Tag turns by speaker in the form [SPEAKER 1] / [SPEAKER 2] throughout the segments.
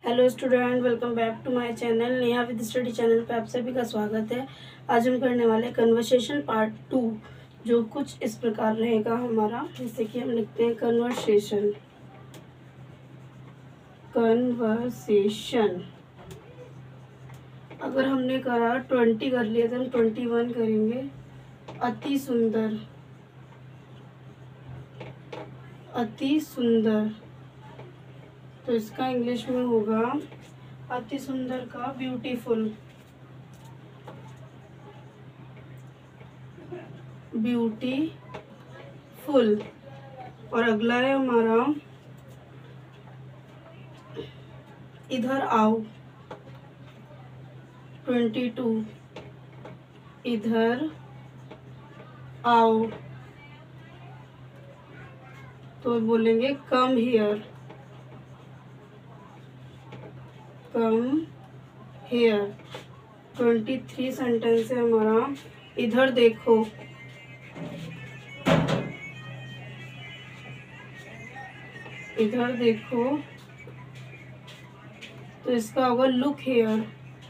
[SPEAKER 1] Hello student, welcome back to my channel Neha with study channel पे आप सभी का स्वागत है। आज हम करने वाले कन्वर्सेशन पार्ट 2, जो कुछ इस प्रकार रहेगा हमारा। जैसे कि हम लिखते हैं कन्वर्सेशन। अगर हमने करा 20 कर लिया तो हम 21 करेंगे। अति सुंदर, अति सुंदर, तो इसका इंग्लिश में होगा अति सुंदर का ब्यूटीफुल। ब्यूटीफुल। और अगला है हमारा इधर आओ। 22 इधर आओ, तो बोलेंगे come here. Come here. 23 sentence है हमारा इधर देखो। इधर देखो, तो इसका होगा लुक हेयर।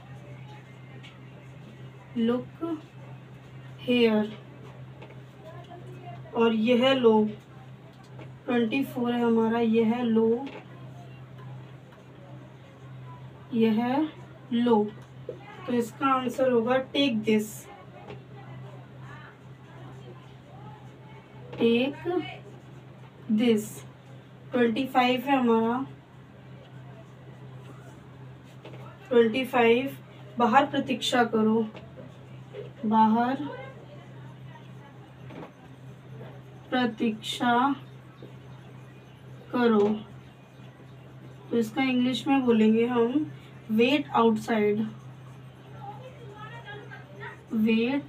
[SPEAKER 1] Look here. और यह लो। 24 है हमारा यह लो। यह लो, तो इसका आंसर होगा टेक दिस। Take this. 25 है हमारा 25 बाहर प्रतीक्षा करो। बाहर प्रतीक्षा करो, तो इसका इंग्लिश में बोलेंगे हम वेट आउटसाइड। Wait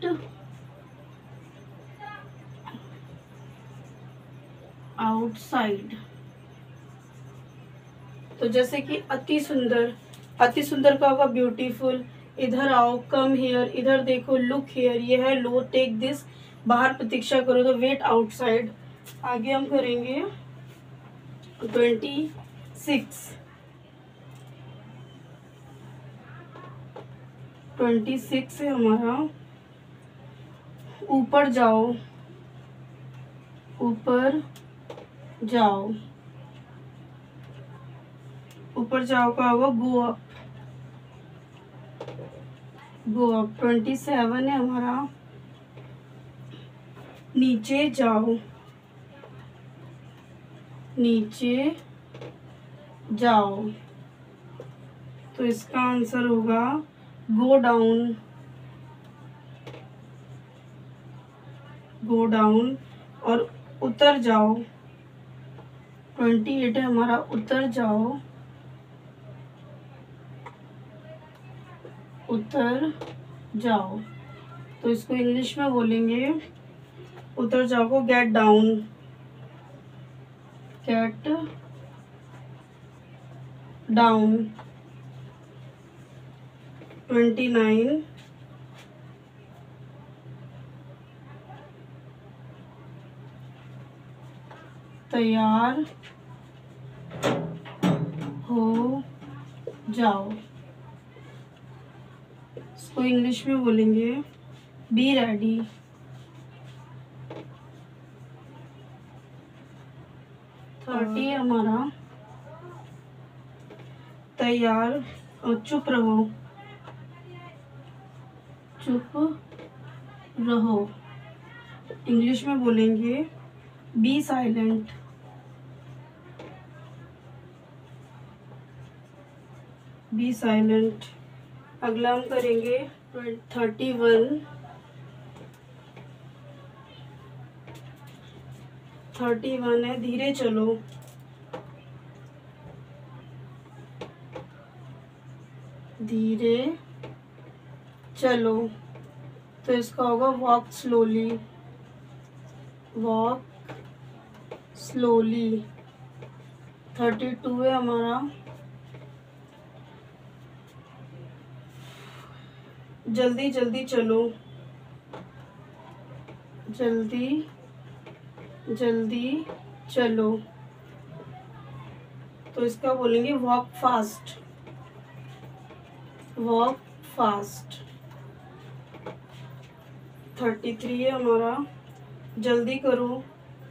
[SPEAKER 1] outside. तो जैसे कि अति सुंदर, अति सुंदर का होगा ब्यूटीफुल। इधर आओ, कम हियर। इधर देखो, लुक हियर। यह है लो, टेक दिस। बाहर प्रतीक्षा करो, तो वेट आउटसाइड। आगे हम करेंगे 26। 26 है हमारा ऊपर जाओ। ऊपर जाओ। ऊपर जाओ का होगा गो अप। Go up. 27 है हमारा नीचे जाओ। नीचे जाओ, तो इसका आंसर होगा गो डाउन। Go down. और उतर जाओ। 28 है हमारा उतर जाओ। उतर जाओ, तो इसको इंग्लिश में बोलेंगे उतर जाओ को गेट डाउन। Get down. 29 तैयार हो जाओ, इसको इंग्लिश में बोलेंगे बी रेडी। 30 है हमारा तैयार और चुप रहो। चुप रहो, इंग्लिश में बोलेंगे बी साइलेंट। B silent. अगला हम करेंगे 31। 31 है धीरे चलो। धीरे चलो, तो इसका होगा वॉक स्लोली। Walk slowly. 32 है हमारा जल्दी जल्दी चलो। जल्दी जल्दी चलो, तो इसका बोलेंगे वॉक फास्ट। Walk fast. 33 है हमारा, जल्दी करो,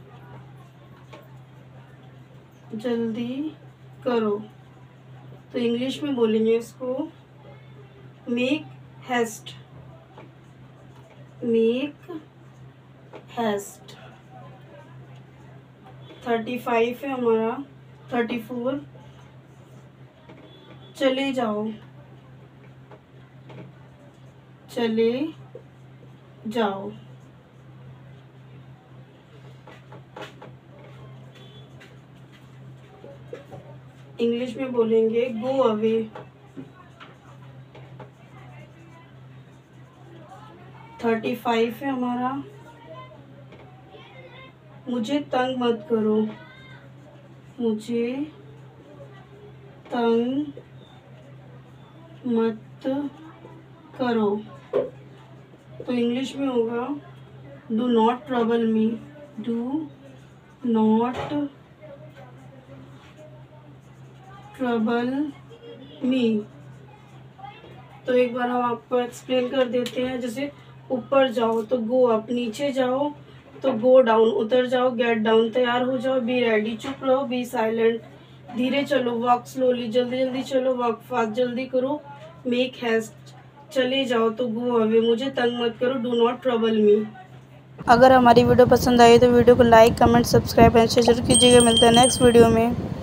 [SPEAKER 1] जल्दी करो। तो इंग्लिश में बोलेंगे इसको मेक हेस्ट, मेक हेस्ट। 35 है हमारा, 34 चले जाओ, चले जाओ। इंग्लिश में बोलेंगे गो अवे। 35 है हमारा, मुझे तंग मत करो, मुझे तंग मत करो। तो इंग्लिश में होगा do not trouble me, do not trouble me. तो एक बार हम आपको एक्सप्लेन कर देते हैं। जैसे ऊपर जाओ तो गो अप, नीचे जाओ तो गो डाउन, उतर जाओ गेट डाउन, तैयार हो जाओ बी रेडी, चुप रहो बी साइलेंट, धीरे चलो वॉक स्लोली, जल्दी जल्दी चलो वॉक फास्ट, जल्दी करो मेक हेस्ट, चले जाओ तो गो अवे, मुझे तंग मत करो डू नॉट ट्रबल मी। अगर हमारी वीडियो पसंद आई तो वीडियो को like comment subscribe and share जरूर कीजिएगा। मिलता है नेक्स्ट वीडियो में।